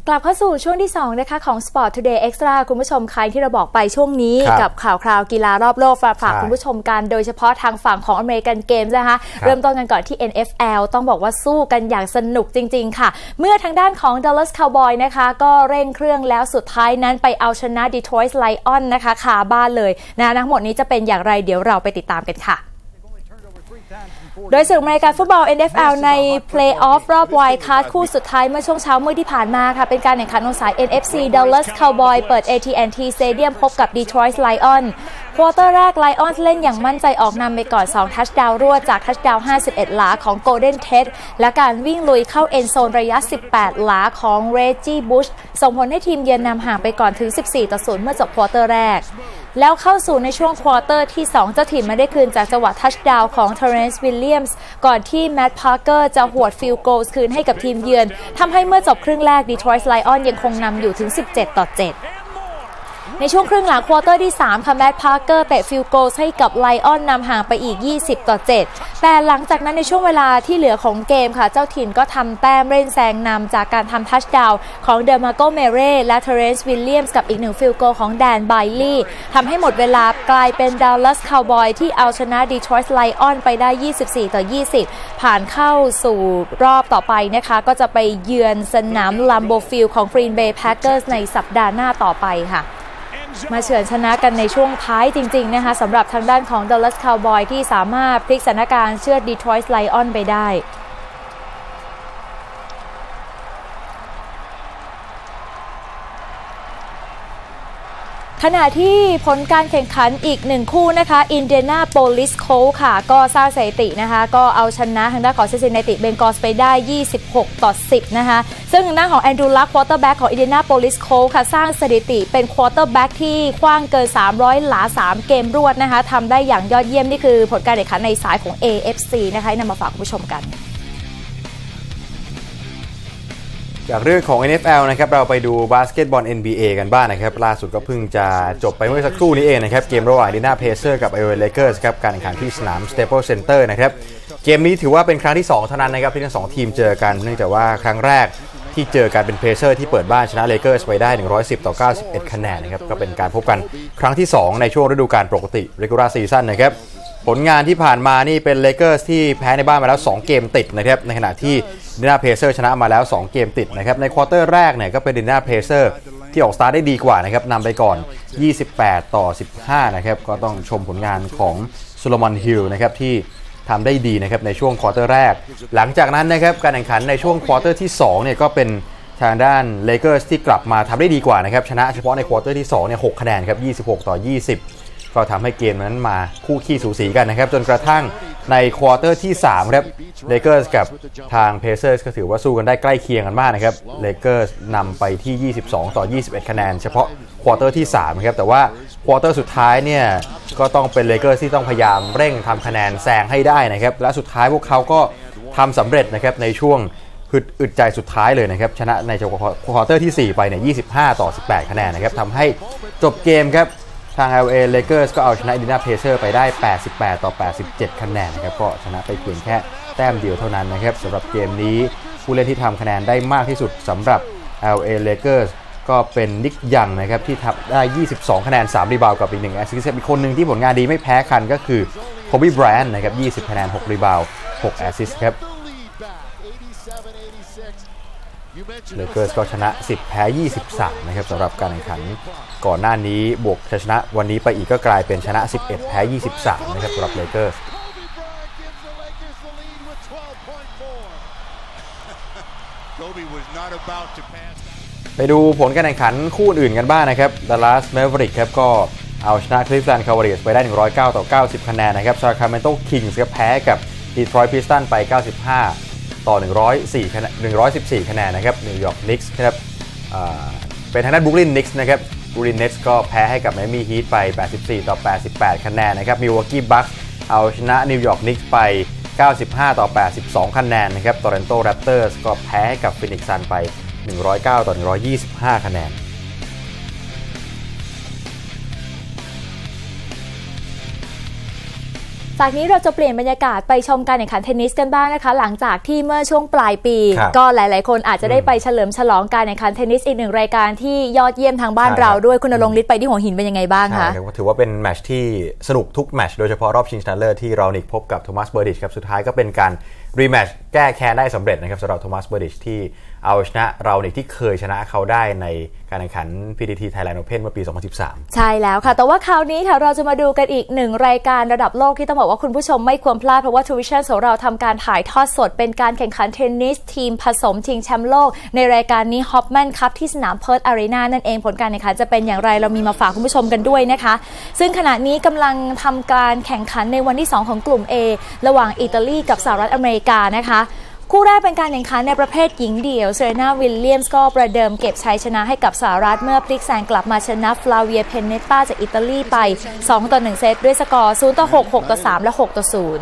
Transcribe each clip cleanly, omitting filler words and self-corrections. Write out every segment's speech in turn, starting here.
กลับเข้าสู่ช่วงที่2นะคะของ Sport Today Extra คุณผู้ชมใครที่เราบอกไปช่วงนี้กับข่าวคราวกีฬารอบโลกฝากคุณผู้ชมกันโดยเฉพาะทางฝั่งของอเมริกันเกมส์นะคะเริ่มต้นกันก่อนที่ NFL ต้องบอกว่าสู้กันอย่างสนุกจริงๆค่ะเมื่อทางด้านของ Dallas Cowboys นะคะก็เร่งเครื่องแล้วสุดท้ายนั้นไปเอาชนะ Detroit Lions นะคะคาบ้านเลยนะทั้งหมดนี้จะเป็นอย่างไรเดี๋ยวเราไปติดตามกันค่ะโดยศึกอเมริกันฟุตบอล NFL ในเพลย์ออฟรอบไวด์คัทคู่สุดท้ายเมื่อช่วงเช้ามืดที่ผ่านมาค่ะเป็นการแข่งขันของสาย NFC Dallas Cowboys เปิด AT&T Stadium พบกับ Detroit Lions ควอเตอร์แรก Lions เล่นอย่างมั่นใจออกนำไปก่อน2ทัชดาวน์รวดจากทัชดาวน์51 หลาของ Golden Tate และการวิ่งลุยเข้าเอ็นโซนระยะ18 หลาของ Reggie Bush ส่งผลให้ทีมเยือนนำห่างไปก่อนถึง14-0เมื่อจบควอเตอร์แรกแล้วเข้าสู่ในช่วงควอเตอร์ที่2เจ้าถิ่นมาได้คืนจากจังหวะทัชดาวน์ของ Terrence Williams ก่อนที่ Matt Parker จะหวดฟิลด์โกลคืนให้กับทีมเยือนทำให้เมื่อจบครึ่งแรก Detroit Lions ยังคงนำอยู่ถึง17-7ในช่วงครึ่งหลังควอเตอร์ที่3ค่ะแมตต์พาร์เกอร์เตะฟิลด์โกลให้กับไลออนนำห่างไปอีก20-7แต่หลังจากนั้นในช่วงเวลาที่เหลือของเกมค่ะเจ้าถิ่นก็ทำแต้มเร่งแซงนำจากการทำทัชดาวน์ของเดอร์มาโกเมเร่และเทเรนซ์วิลเลียมส์กับอีก1ฟิลด์โกลของแดนไบลี่ทำให้หมดเวลากลายเป็นดัลลัสคาวบอยที่เอาชนะดีทรอยต์ไลออนไปได้24-20ผ่านเข้าสู่รอบต่อไปนะคะก็จะไปเยือนสนามลัมโบฟิลด์ของกรีนเบย์แพคเกอร์สในสัปดาห์หน้าต่อไปค่ะมาเฉือนชนะกันในช่วงท้ายจริงๆนะคะสำหรับทางด้านของ Dallas Cowboys ที่สามารถพลิกสถานการณ์เชือด Detroit Lions ไปได้ขณะที่ผลการแข่งขันอีก1คู่นะคะ Indianapolis Colts ค่ะก็สร้างสถิตินะคะก็เอาชนะทางด้านของ Cincinnati Bengals ไปได้26-10นะคะซึ่งทางด้านของ Andrew Luck quarterback ของ Indianapolis Colts ค่ะสร้างสถิติเป็น quarterback ที่ขว้างเกิน300หลา3เกมรวดนะคะทำได้อย่างยอดเยี่ยมนี่คือผลการแข่งขันในสายของ AFC นะคะนำมาฝากคุณผู้ชมกันจากเรื่องของ NFL นะครับเราไปดูบาสเกตบอล NBA กันบ้าง นะครับล่าสุดก็เพิ่งจะจบไปเมื่อสักครู่นี้เองนะครับเกมระหว่าง Indiana Pacers กับ LA Lakers ครับการแข่งขันที่สนาม Staples Center นะครับเกมนี้ถือว่าเป็นครั้งที่2เท่านั้นนะครับที่ทั้ง2ทีมเจอกันเนื่องจากว่าครั้งแรกที่เจอกันเป็น Pacers ที่เปิดบ้านชนะ Lakers ไปได้110-91คะแนนนะครับก็เป็นการพบกันครั้งที่2ในช่วงฤดูกาลปกติ Regular Season นะครับผลงานที่ผ่านมานี่เป็น Lakers ที่แพ้ในบ้านมาแล้ว2เกมติดนะครับในขณะที่ Indiana Pacers ชนะมาแล้ว2เกมติดนะครับในควอเตอร์แรกเนี่ยก็เป็น Indiana Pacers ที่ออกสตาร์ทได้ดีกว่านะครับนำไปก่อน28-15นะครับก็ต้องชมผลงานของโซโลมอนฮิลนะครับที่ทำได้ดีนะครับในช่วงควอเตอร์แรกหลังจากนั้นนะครับการแข่งขันในช่วงควอเตอร์ที่2เนี่ยก็เป็นทางด้าน Lakers ที่กลับมาทำได้ดีกว่านะครับชนะเฉพาะในควอเตอร์ที่2เนี่ย6คะแนนครับ26-20ก็ทำให้เกมนั้นมาคู่ขี้สูสีกันนะครับจนกระทั่งในควอเตอร์ที่3ครับ Lakers กับทาง Pacers ก็ถือว่าสู้กันได้ใกล้เคียงกันมากนะครับ Lakers นำไปที่22-21คะแนนเฉพาะควอเตอร์ที่3ครับแต่ว่าควอเตอร์สุดท้ายเนี่ยก็ต้องเป็น Lakers ที่ต้องพยายามเร่งทำคะแนนแซงให้ได้นะครับและสุดท้ายพวกเขาก็ทำสำเร็จนะครับในช่วงอึดใจสุดท้ายเลยนะครับชนะในควอเตอร์ที่4ไปเนี่ย25-18คะแนนนะครับทำให้จบเกมครับทาง LA Lakers ก็เอาชนะ Indiana Pacers ไปได้88-87คะแนนนะครับก็ชนะไปเพียงแค่แต้มเดียวเท่านั้นนะครับสำหรับเกมนี้ผู้เล่นที่ทำคะแนนได้มากที่สุดสำหรับ LA Lakers ก็เป็นนิกยังนะครับที่ทำได้22คะแนน3รีบาวด์กับอีก1แอสซิสต์อีกคนหนึ่งที่ผลงานดีไม่แพ้กันก็คือ Kobe Bryant นะครับ20คะแนน6รีบาวด์6แอสซิสต์ครับLakers ก็ชนะ10แพ้23นะครับสำหรับการแข่งขันก่อนหน้านี้บวกชนะวันนี้ไปอีกก็กลายเป็นชนะ11แพ้23นะครับสำหรับ Lakers ไปดูผลการแข่งขันคู่อื่นกันบ้างนะครับ Dallas Mavericks ครับก็เอาชนะ Cleveland Cavaliers ไปได้109-90คะแนนนะครับ Sacramento Kings ก็แพ้กับ Detroit Pistons ไป95-114คะแนนนะครับ New York Knicks ครับเป็นทางด้าน Brooklyn Knicks นะครับ Brooklyn Nets ก็แพ้ให้กับ Miami Heat ไป84-88คะแนนนะครับ Milwaukee Bucks เอาชนะ New York Knicks ไป95-82คะแนนนะครับ Toronto Raptors ก็แพ้ให้กับ Phoenix Suns ไป109-125คะแนนจากนี้เราจะเปลี่ยนบรรยากาศไปชมการแข่งขันเทนนิสกันบ้างนะคะหลังจากที่เมื่อช่วงปลายปีก็หลายๆคนอาจจะได้ไปเฉลิมฉลองการแข่งขันเทนนิสอีกหนึ่งรายการที่ยอดเยี่ยมทางบ้านเราด้วยคุณณรงค์ฤทธิ์ไปที่หัวหินเป็นยังไงบ้างคะถือว่าเป็นแมตช์ที่สนุกทุกแมตช์โดยเฉพาะรอบชิงชนะเลิศที่รานิกพบกับโทมัสเบอร์ดิชครับสุดท้ายก็เป็นการรีแมตช์แก้แค้นได้สำเร็จนะครับสำหรับโทมัสเบอร์ดิชที่เอาชนะรานิกที่เคยชนะเขาได้ในการแข่งขัน PTT Thailand Open เมื่อปี 2013 ใช่แล้วค่ะแต่ว่าคราวนี้ค่ะเราจะมาดูกันอีกหนึ่งรายการระดับโลกที่ต้องบอกว่าคุณผู้ชมไม่ควรพลาดเพราะว่า Tuition ของเราทำการถ่ายทอดสดเป็นการแข่งขันเทนนิสทีมผสมชิงแชมป์โลกในรายการนี้ Hopman Cup ที่สนามเพิร์ธอารีนานั่นเองผลการแข่งขันจะเป็นอย่างไรเรามีมาฝากคุณผู้ชมกันด้วยนะคะซึ่งขณะนี้กำลังทำการแข่งขันในวันที่2ของกลุ่ม A ระหว่างอิตาลีกับสหรัฐอเมริกานะคะคู่แรกเป็นการแข่งขันในประเภทหญิงเดี่ยวเซเรนาวิลเลียมส์ก็ประเดิมเก็บชัยชนะให้กับสหรัฐเมื่อพลิกแซงกลับมาชนะฟลาเวียเพนเนตตาจากอิตาลีไป2-1เซตด้วยสกอร์0-6 6-3 และ 6-0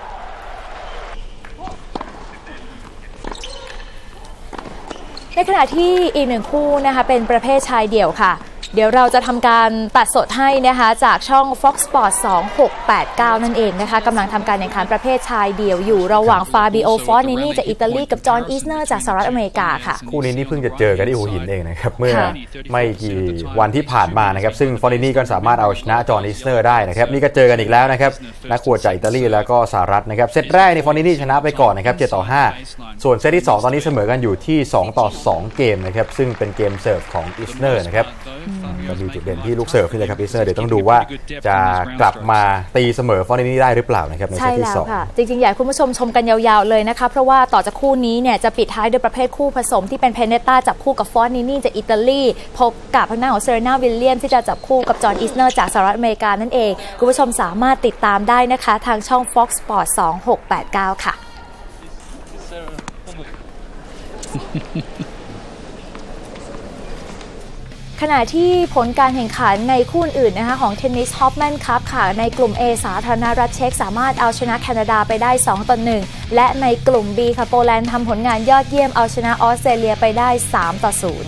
ในขณะที่อีกหนึ่งคู่นะคะเป็นประเภทชายเดี่ยวค่ะเดี๋ยวเราจะทำการตัดสดให้นะคะจากช่อง Fox Sports 2689 นั่นเองนะคะกำลังทำการแข่งขันประเภทชายเดี่ยวอยู่ระหว่างฟาบิโอฟอร์นินี่จากอิตาลีกับจอห์นอีสเนอร์จากสหรัฐอเมริกาค่ะคู่นี้นี่เพิ่งจะเจอกันที่หัวหินเองนะครับเมื่อไม่กี่วันที่ผ่านมานะครับซึ่งฟอร์นินี่ก็สามารถเอาชนะจอห์นอีสเนอร์ได้นะครับนี่ก็เจอกันอีกแล้วนะครับนักขวดจากอิตาลีแล้วก็สหรัฐนะครับเซตแรกนี่ฟอร์นินี่ชนะไปก่อนนะครับ7-5ส่วนเซตที่2ตอนนี้เสมอกันอยู่ที่2-2เกมนะครับซึ่งเป็นเกมเสิร์ฟของอีสเนอร์นะครับก็มีจุดเด่นที่ลูกเสิร์ฟนี่แหละครับอีสเนอร์เดี๋ยวต้องดูว่าจะกลับมาตีเสมอฟอร์นินี่ได้หรือเปล่านะครับในเซตที่2 ค่ะจริงๆอยากให้คุณผู้ชมชมกันยาวๆเลยนะคะเพราะว่าต่อจากคู่นี้เนี่ยจะปิดท้ายด้วยประเภทคู่ผสมที่เป็นเพนเนตตาจับคู่กับฟอร์นินี่จากอิตาลีพบกับทางด้านของเซเรนาวิลเลียมที่จะจับคู่กับจอห์นอีสเนอร์จากสหรัฐอเมริกานั่นเองคุณผู้ชมสามารถติดตามได้นะคะทางช่อง Fox Sports 2689 ค่ะขณะที่ผลการแข่งขันในคู่อื่นนะคะของเทนนิสฮอปแมนคัพค่ะในกลุ่ม A สาธารณรัฐเช็กสามารถเอาชนะแคนาดาไปได้2-1และในกลุ่ม B ค่ะโปแลนด์ทำผลงานยอดเยี่ยมเอาชนะออสเตรเลียไปได้3-0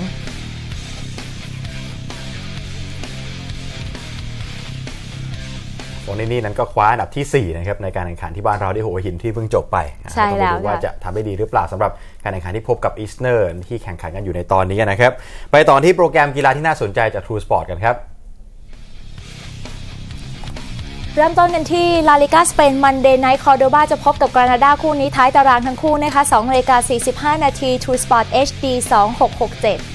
ฟอร์นินี่นั้นก็คว้าอันดับที่4นะครับในการแข่งขันที่บ้านเราที่หัวหินที่เพิ่งจบไปใช่แล้วว่าจะทำได้ดีหรือเปล่าสำหรับการแข่งขันที่พบกับอีสเนอร์ที่แข่งขันกันอยู่ในตอนนี้นะครับไปต่อที่โปรแกรมกีฬาที่น่าสนใจจาก True Sport กันครับเริ่มต้นกันที่ลาลิกาสเปนมันเดย์ไนท์คอร์โดบาจะพบกับกรานาดาคู่นี้ท้ายตารางทั้งคู่นะคะ 2:45 นาที True Sport HD 2667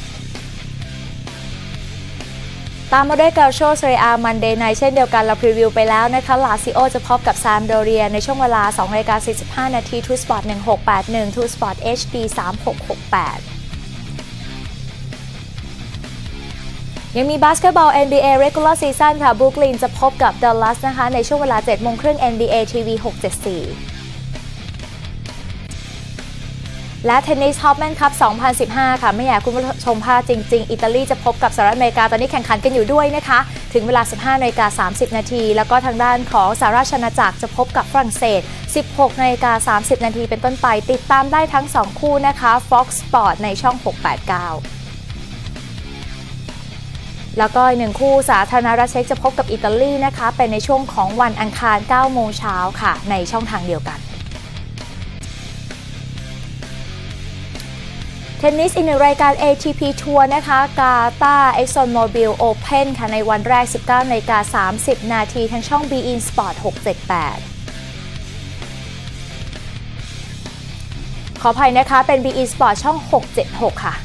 ตามมาด้วยกาโชเซเรียมันเดย์ไนท์เช่นเดียวกันเราพรีวิวไปแล้วนะคะลาซิโอจะพบกับซามโดเรียในช่วงเวลา 2:45 นาที True Sport 1681 True Sport HD 3668ยังมีบาสเกตบอล NBA Regular Season ค่ะบรูคลินจะพบกับดัลลัสนะคะในช่วงเวลา 7:30 น. NBA TV 674และเทนนิสฮอปแมนคัพ 2015 ค่ะไม่อยากคุณผู้ชมพลาดจริงๆอิตาลีจะพบกับสหรัฐอเมริกาตอนนี้แข่งขันกันอยู่ด้วยนะคะถึงเวลา 15:30 น. แล้วก็ทางด้านของสหราชอาณาจักรจะพบกับฝรั่งเศส 16:30 น. เป็นต้นไปติดตามได้ทั้ง2คู่นะคะ Fox Sport ในช่อง 689แล้วก็หนึ่งคู่สาธารณรัฐเช็กจะพบกับอิตาลีนะคะเป็นในช่วงของวันอังคาร 9 โมงเช้าค่ะในช่องทางเดียวกันเทนนิสอีกหนึ่งรายการ ATP ทัวร์นะคะกาตาร์ Exxon Mobil Open ค่ะในวันแรก 19:30 น.ทางช่อง beIN Sport 678ขออภัยนะคะเป็น beIN Sport ช่อง 676 ค่ะ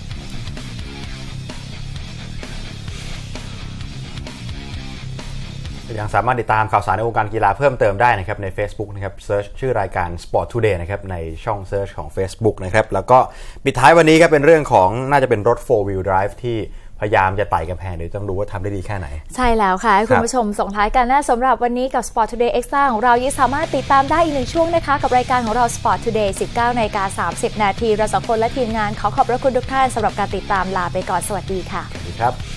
ยังสามารถติดตามข่าวสารในวงการกีฬาเพิ่มเติมได้นะครับใน Facebook นะครับเซิร์ชชื่อรายการ Sport Today นะครับในช่องเซิร์ชของ Facebook นะครับแล้วก็ปิดท้ายวันนี้ครับเป็นเรื่องของน่าจะเป็นรถ 4-wheel drive ที่พยายามจะไต่กำแพงเดี๋ยวต้องดูว่าทำได้ดีแค่ไหนใช่แล้วค่ะให้คุณผู้ชมส่งท้ายกันนะสำหรับวันนี้กับ Sport Today Extra ของเรายังสามารถติดตามได้อีกหนึ่งช่วงนะคะกับรายการของเรา Sport Today 19:30 น.เราสองคนและทีมงานขอขอบพระคุณทุกท่านสำหรับการติดตามลาไปก่อนสวัสดีค่ะสวัสดีครับ